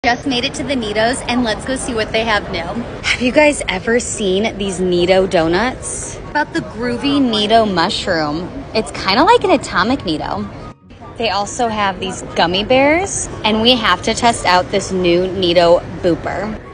Just made it to the NeeDohs and let's go see what they have new. Have you guys ever seen these NeeDoh donuts? About the groovy NeeDoh mushroom. It's kind of like an atomic NeeDoh. They also have these gummy bears and we have to test out this new NeeDoh booper.